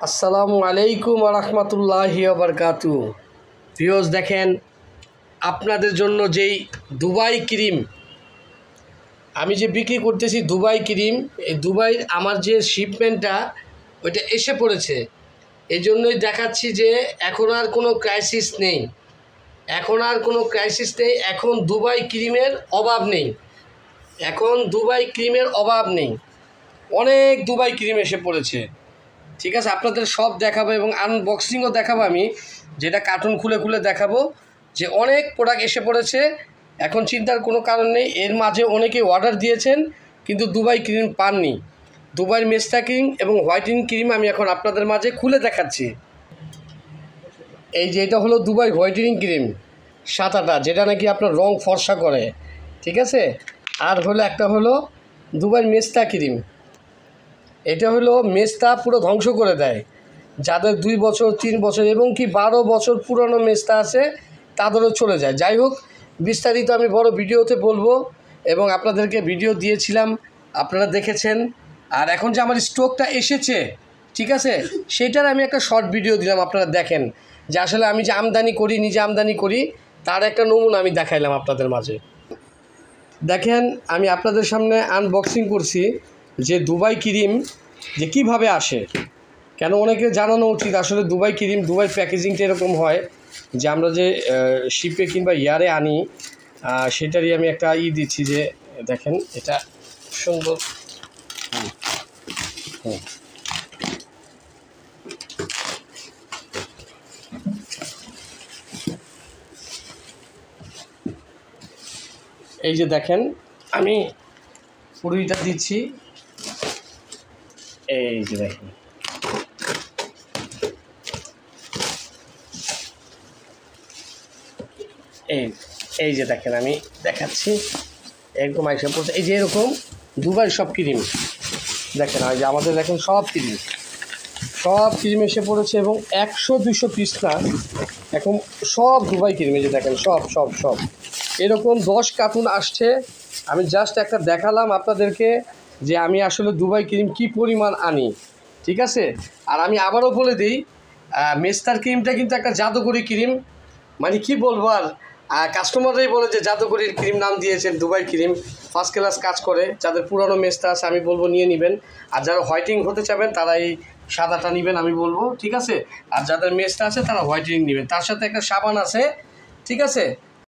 আসসালামু আলাইকুম ওয়া রাহমাতুল্লাহি ওয়া বারাকাতুহু। ভিউয়ার্স, দেখেন আপনাদের জন্য যেই দুবাই ক্রিম আমি যে বিক্রি করতেছি, দুবাই ক্রিম, এই দুবাই আমার যে শিপমেন্টটা ওইটা এসে পড়েছে। এই জন্যই দেখাচ্ছি যে এখন আর কোনো ক্রাইসিস নেই, এখন দুবাই ক্রিমের অভাব নেই, অনেক দুবাই ক্রিম এসে পড়েছে। ঠিক আছে, আপনাদের সব দেখাবো এবং আনবক্সিংও দেখাবো, আমি যেটা কার্টুন খুলে খুলে দেখাবো যে অনেক প্রোডাক্ট এসে পড়েছে। এখন চিন্তার কোনো কারণ নেই। এর মাঝে অনেকে অর্ডার দিয়েছেন কিন্তু দুবাই ক্রিম পাননি। দুবাইয়ের মেস্তা ক্রিম এবং হোয়াইটিং ক্রিম আমি এখন আপনাদের মাঝে খুলে দেখাচ্ছি। এই যে এটা হলো দুবাই হোয়াইটেনিং ক্রিম সাদাটা, যেটা নাকি আপনার রং ফর্সা করে। ঠিক আছে, আর হলো একটা হলো দুবাই মেস্তা ক্রিম। এটা হলো মেস্তা পুরো ধ্বংস করে দেয়, যাদের 2 বছর 3 বছর এবং কি 12 বছর পুরনো মেস্তা আছে তাদেরও চলে যায়। যাই হোক, বিস্তারিত আমি বড় ভিডিওতে বলবো এবং আপনাদেরকে ভিডিও দিয়েছিলাম, আপনারা দেখেছেন। আর এখন যে আমার স্টকটা এসেছে, ঠিক আছে, সেটার আমি একটা শর্ট ভিডিও দিলাম, আপনারা দেখেন যে আসলে আমি যে নিজে আমদানি করি তার একটা নমুনা আমি দেখাইলাম আপনাদের মাঝে। দেখেন, আমি আপনাদের সামনে আনবক্সিং করছি যে দুবাই ক্রিম যে কীভাবে আসে। কেন অনেকে জানানো উচিত, আসলে দুবাই ক্রিম, দুবাই প্যাকেজিংটা এরকম হয় যে আমরা যে শিপে কিংবা ইয়ারে আনি সেটারই আমি একটা দিচ্ছি যে দেখেন এটা সুন্দর। এই যে দেখেন আমি পুরোটা দিচ্ছি, এই যে দেখেন এই যে দেখেন আমি দেখাচ্ছি একদম আইসা পড়ছে। এই যে এরকম দুবাই সব ক্রিম দেখেন, আর যে আমাদের দেখেন সব ক্রিম এসে পড়েছে এবং 100-200 পিস না, এখন সব দুবাই ক্রিম। এই যে দেখেন সব এরকম 10 কার্টুন আসছে। আমি জাস্ট একটা দেখালাম আপনাদেরকে যে আমি আসলে দুবাই ক্রিম কি পরিমাণ আনি। ঠিক আছে, আর আমি আবারও বলে দিই, মেস্তার ক্রিমটা কিন্তু একটা জাদুকরি ক্রিম, মানে কি বলবো আর কাস্টমাররাই বলে যে জাদুকরির ক্রিম নাম দিয়েছেন। দুবাই ক্রিম ফার্স্ট ক্লাস কাজ করে। যাদের পুরানো মেস্তা আছে আমি বলবো নিয়ে নেবেন, আর যারা হোয়াইটিং হতে চাবেন তারা এই সাদাটা নেবেন আমি বলবো। ঠিক আছে, আর যাদের মেস্তা আছে তারা হোয়াইটিং নেবেন। তার সাথে একটা সাবান আছে, ঠিক আছে,